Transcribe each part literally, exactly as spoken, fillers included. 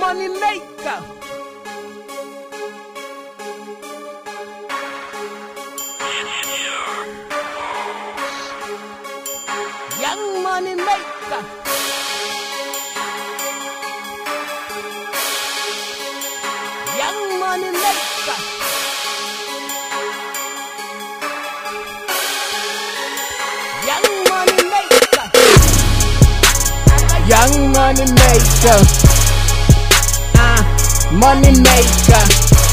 money maker. Young money maker. Young money maker. Young money maker. Young money maker. Ah, money maker.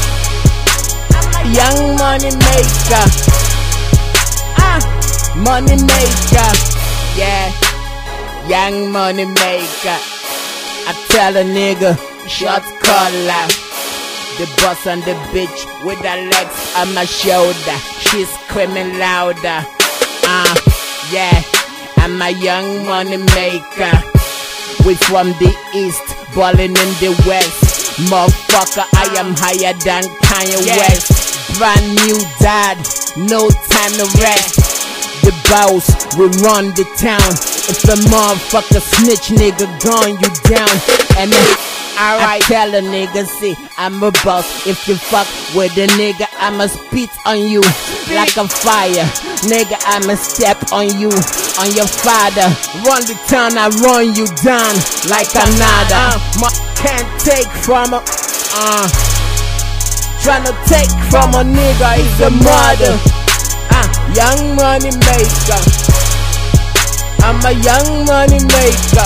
Young money maker. Ah, money maker. Yeah, young money maker. I tell a nigga, short collar. The boss and the bitch with her legs on my shoulder. She's screaming louder. Ah, uh, yeah, I'm a young money maker. We from the east, ballin' in the west. Motherfucker, I am higher than Kanye yeah. West. Brand new dad, no time to rest. The boss, we run the town. If a motherfucker snitch, nigga, gun you down. And then alright, I tell a nigga, see, I'm a boss. If you fuck with a nigga, I'ma spit on you like a fire. Nigga, I'ma step on you, on your father. Run the town, I run you down like another. Uh, can't take from a, uh, tryna take from a nigga is a mother. Uh, young money maker. I'm a young money maker.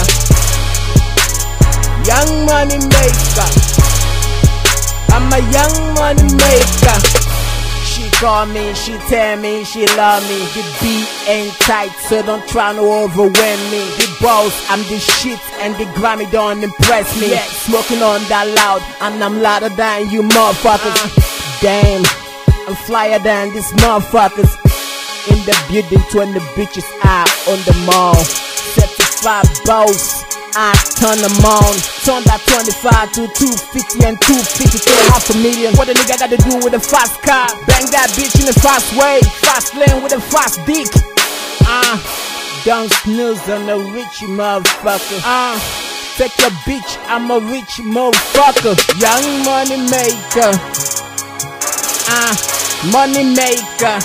Young money maker. I'm a young money maker. She call me, she tell me, she love me. The beat ain't tight, so don't try to overwhelm me. The boss, I'm the shit, and the Grammy don't impress me. Yeah, smoking on that loud, and I'm louder than you motherfuckers. Uh, Damn, I'm flyer than these motherfuckers. In the building, twenty bitches out on the mall. Certified boss, I turn them on. Turn that twenty-five to two fifty and two fifty to half a million. What a nigga gotta do with a fast car? Bang that bitch in a fast way. Fast lane with a fast dick. Ah, uh, don't snooze on a rich motherfucker. Ah, uh, take your bitch, I'm a rich motherfucker. Young money maker. Ah, uh, money maker.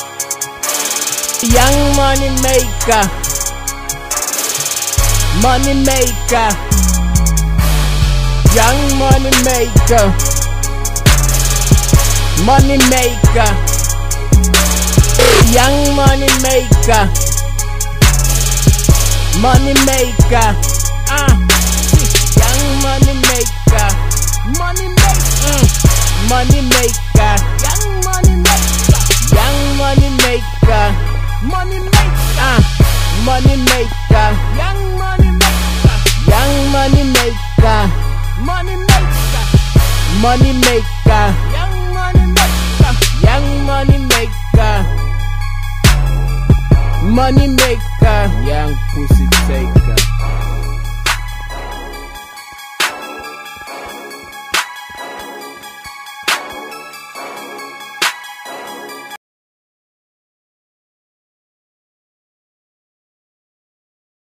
Young money maker. Money maker. Young money maker. Money maker. Young money maker. Money maker. Ah, uh, young money maker. Money maker. Mm. Money maker. Young money maker. Young money maker. Money maker. Ah, uh, money maker. Young money maker. Young money maker. Money maker. Money maker. Young money maker. Young money maker. Money maker. Young pussy taker.